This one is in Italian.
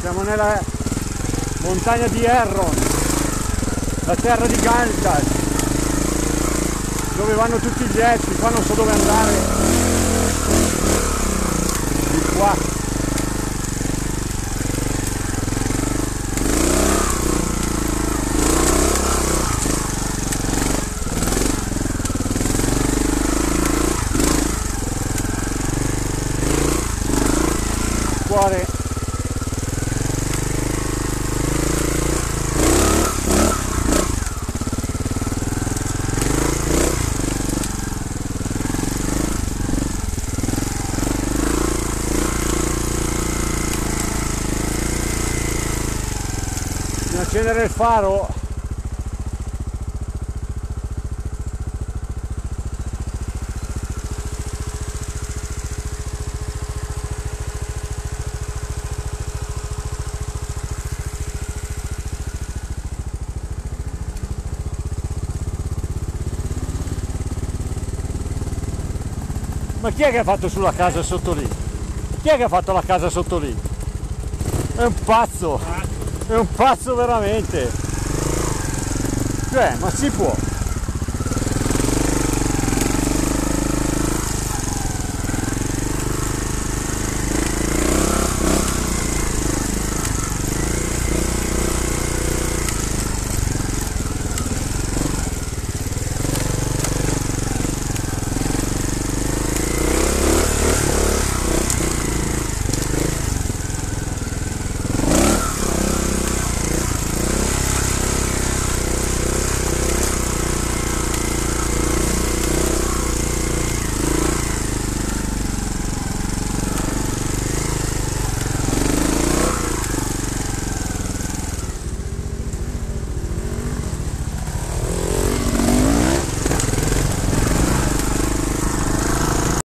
Siamo nella montagna di Erron, la terra di Gandalf, dove vanno tutti gli elfi. Qua non so dove andare. Di qua. Cuore. Bisogna accendere il faro. Ma chi è che ha fatto sulla casa sotto lì? Chi è che ha fatto la casa sotto lì? È un pazzo! È un pazzo veramente! Cioè, ma si può!